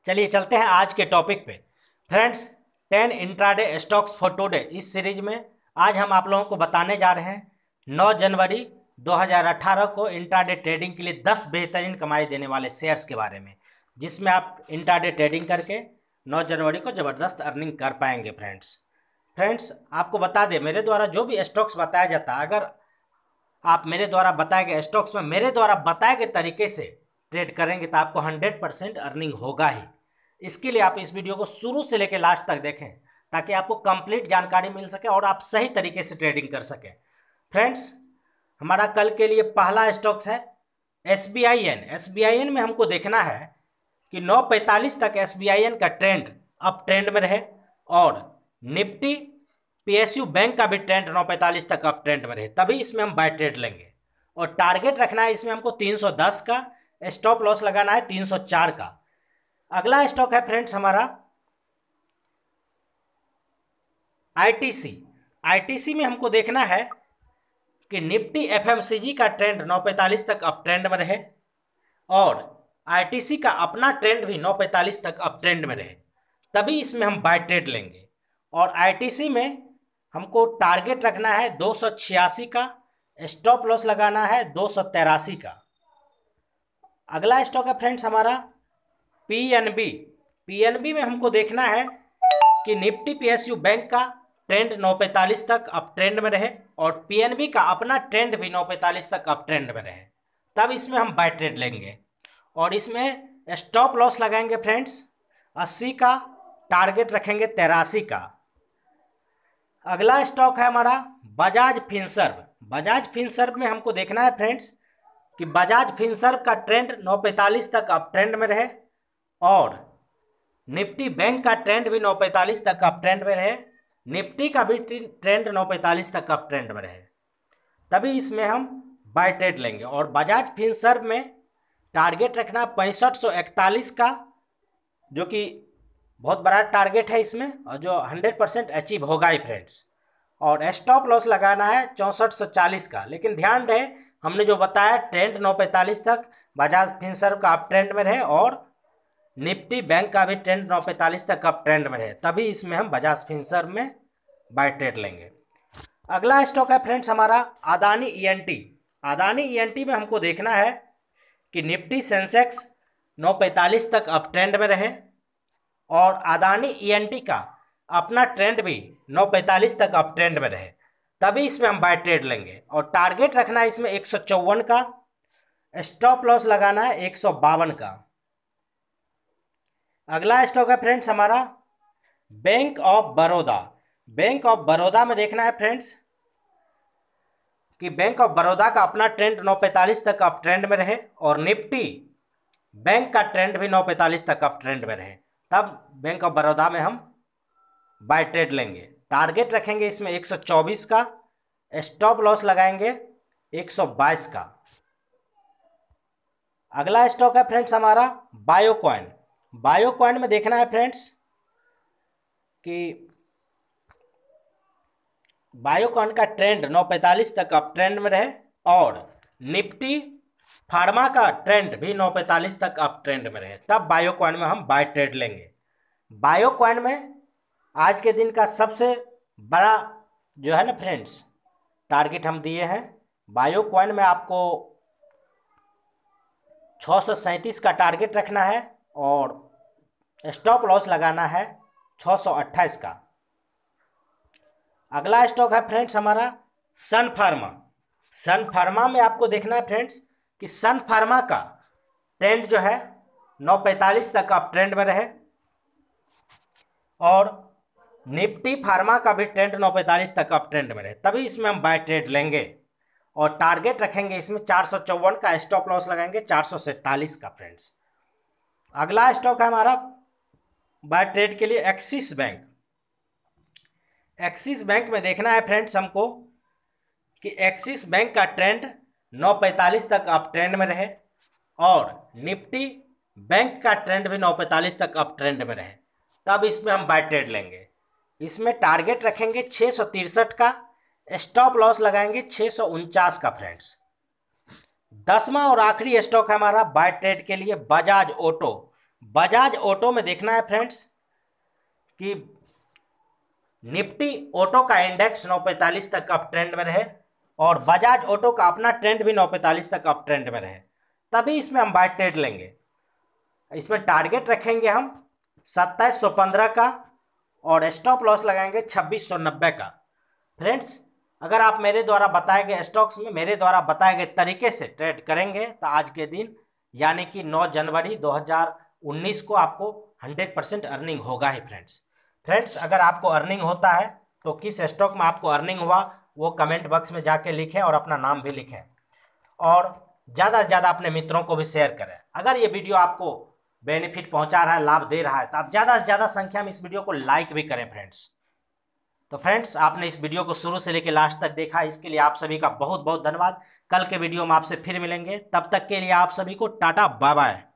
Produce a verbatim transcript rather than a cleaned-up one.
चलिए चलते हैं आज के टॉपिक पे। Friends, ten intraday stocks for today इस सीरीज में आज हम आप लोगों को बताने जा रहे हैं नौ जनवरी दो हज़ार अठारह को इंट्राडे ट्रेडिंग के लिए दस बेहतरीन कमाई देने वाले शेयर्स के बारे में, जिसमें आप इंट्राडे ट्रेडिंग करके नौ जनवरी को ज़बरदस्त अर्निंग कर पाएंगे। फ्रेंड्स फ्रेंड्स आपको बता दें, मेरे द्वारा जो भी स्टॉक्स बताया जाता है, अगर आप मेरे द्वारा बताए गए स्टॉक्स में मेरे द्वारा बताए गए तरीके से ट्रेड करेंगे तो आपको हंड्रेड परसेंट अर्निंग होगा ही। इसके लिए आप इस वीडियो को शुरू से लेकर लास्ट तक देखें ताकि आपको कंप्लीट जानकारी मिल सके और आप सही तरीके से ट्रेडिंग कर सकें। फ्रेंड्स, हमारा कल के लिए पहला स्टॉक्स है S B I N. S B I N में हमको देखना है कि नौ पैंतालीस तक एस बी आई एन का ट्रेंड अप ट्रेंड में रहे और Nifty P S U bank का भी ट्रेंड नौ पैंतालीस तक अप ट्रेंड में रहे, तभी इसमें हम बाय ट्रेड लेंगे। और टारगेट रखना है इसमें हमको तीन सौ दस का, स्टॉप लॉस लगाना है तीन सौ चार का। अगला स्टॉक है फ्रेंड्स हमारा I T C. I T C में हमको देखना है कि Nifty F M C G का ट्रेंड नौ पैंतालीस तक अप ट्रेंड में रहे और आई टी सी का अपना ट्रेंड भी नौ पैंतालीस तक अप ट्रेंड में रहे, तभी इसमें हम बाय ट्रेड लेंगे। और आई टी सी में हमको टारगेट रखना है दो सौ छियासी का, स्टॉप लॉस लगाना है दो सौ तिरासी का। अगला स्टॉक है फ्रेंड्स हमारा P N B. P N B में हमको देखना है कि Nifty P S U bank का ट्रेंड नौ पैंतालीस तक अप ट्रेंड में रहे और पी एन बी का अपना ट्रेंड भी नौ पैंतालीस तक अप ट्रेंड में रहे, तब इसमें हम बाय ट्रेड लेंगे और इसमें स्टॉप लॉस लगाएंगे फ्रेंड्स अस्सी का, टारगेट रखेंगे तिरासी का। अगला स्टॉक है हमारा बजाज फिनसर्व। बजाज फिनसर्व में हमको देखना है फ्रेंड्स कि बजाज फिनसर्व का ट्रेंड नौ पैंतालीस तक अप ट्रेंड में रहे और निफ्टी बैंक का ट्रेंड भी नौ पैंतालीस तक अप ट्रेंड में रहे, निफ्टी का भी ट्रेंड नौ पैंतालीस तक अप ट्रेंड में रहे, तभी इसमें हम बाय ट्रेड लेंगे। और बजाज फिनसर्व में टारगेट रखना पैंसठ सौ इकतालीस का, जो कि बहुत बड़ा टारगेट है इसमें और जो हंड्रेड परसेंट अचीव होगा ही फ्रेंड्स। और स्टॉप लॉस लगाना है चौंसठ सौ चालीस का, लेकिन ध्यान रहे हमने जो बताया ट्रेंड नौ पैंतालीस तक बजाज फिनसर्व का अप ट्रेंड में रहे और निफ्टी बैंक का भी ट्रेंड नौ पैंतालीस तक अप ट्रेंड में रहे, तभी इसमें हम बजाज फिनसर्व में बाय ट्रेड लेंगे। अगला स्टॉक है फ्रेंड्स हमारा Adani E N T. Adani E N T में हमको देखना है कि निफ्टी सेंसेक्स नौ पैंतालीस तक अप ट्रेंड में रहे और अदानी ई एन टी का अपना ट्रेंड भी नौ पैंतालीस तक अप ट्रेंड में रहे, तभी इसमें हम बाय ट्रेड लेंगे। और टारगेट रखना है इसमें एक सौ चौवन का, स्टॉप लॉस लगाना है एक सौ बावन का। अगला स्टॉक है फ्रेंड्स हमारा bank of Baroda. Bank of Baroda में देखना है फ्रेंड्स कि बैंक ऑफ बड़ौदा का अपना ट्रेंड नौ पैंतालीस तक अप ट्रेंड में रहे और निफ्टी बैंक का ट्रेंड भी नौ पैंतालीस तक अप ट्रेंड में रहे, तब बैंक ऑफ बड़ौदा में हम बाय ट्रेड लेंगे। टारगेट रखेंगे इसमें एक सौ चौबीस का, स्टॉप लॉस लगाएंगे एक सौ बाईस का। अगला स्टॉक है फ्रेंड्स हमारा बायोकॉइन। बायोकॉइन में देखना है फ्रेंड्स कि बायोकॉइन का ट्रेंड नौ पैंतालीस तक अप ट्रेंड में रहे और निफ्टी फार्मा का ट्रेंड भी नौ पैंतालीस तक अप ट्रेंड में रहे, तब बायोकॉइन में हम बाय ट्रेड लेंगे। बायोकॉइन में आज के दिन का सबसे बड़ा जो है ना फ्रेंड्स टारगेट हम दिए हैं। बायोकॉइन में आपको छः सौ सैंतीस का टारगेट रखना है और स्टॉप लॉस लगाना है छः सौ अट्ठाईस का। अगला स्टॉक है फ्रेंड्स हमारा सन फार्मा। सन फार्मा में आपको देखना है फ्रेंड्स कि सन फार्मा का ट्रेंड जो है नौ पैंतालीस तक अप ट्रेंड में रहे और निफ्टी फार्मा का भी ट्रेंड नौ पैंतालीस तक अप ट्रेंड में रहे, तभी इसमें हम बाय ट्रेड लेंगे और टारगेट रखेंगे इसमें चार सौ चौवन का, स्टॉप लॉस लगाएंगे चार सौ सैंतालीस का। फ्रेंड्स, अगला स्टॉक है हमारा बाय ट्रेड के लिए एक्सिस बैंक। एक्सिस बैंक में देखना है फ्रेंड्स हमको कि एक्सिस बैंक का ट्रेंड नौ पैंतालीस तक अप ट्रेंड में रहे और निफ्टी बैंक का ट्रेंड भी नौ पैंतालीस तक अप ट्रेंड में रहे, तब इसमें हम बाय ट्रेड लेंगे। इसमें टारगेट रखेंगे छः सौ तिरसठ का, स्टॉप लॉस लगाएंगे छः सौ उनचास का। फ्रेंड्स, दसवां और आखिरी स्टॉक है हमारा बाय ट्रेड के लिए बजाज ऑटो। बजाज ऑटो में देखना है फ्रेंड्स कि निफ्टी ऑटो का इंडेक्स नौ पैंतालीस तक अप ट्रेंड में रहे और बजाज ऑटो का अपना ट्रेंड भी नौ पैंतालीस तक अप ट्रेंड में रहे, तभी इसमें हम बाय ट्रेड लेंगे। इसमें टारगेट रखेंगे हम सत्ताईस सौ पंद्रह का और स्टॉप लॉस लगाएंगे छब्बीस सौ नब्बे का। फ्रेंड्स, अगर आप मेरे द्वारा बताए गए स्टॉक्स में मेरे द्वारा बताए गए तरीके से ट्रेड करेंगे तो आज के दिन यानी कि नौ जनवरी दो हज़ार उन्नीस को आपको हंड्रेड परसेंट अर्निंग होगा ही फ्रेंड्स। फ्रेंड्स, अगर आपको अर्निंग होता है तो किस स्टॉक में आपको अर्निंग हुआ वो कमेंट बॉक्स में जाके लिखें और अपना नाम भी लिखें और ज़्यादा से ज़्यादा अपने मित्रों को भी शेयर करें। अगर ये वीडियो आपको बेनिफिट पहुंचा रहा है, लाभ दे रहा है, तो आप ज़्यादा से ज़्यादा संख्या में इस वीडियो को लाइक भी करें फ्रेंड्स। तो फ्रेंड्स, आपने इस वीडियो को शुरू से लेकर लास्ट तक देखा, इसके लिए आप सभी का बहुत बहुत धन्यवाद। कल के वीडियो में आपसे फिर मिलेंगे, तब तक के लिए आप सभी को टाटा बाय बाय।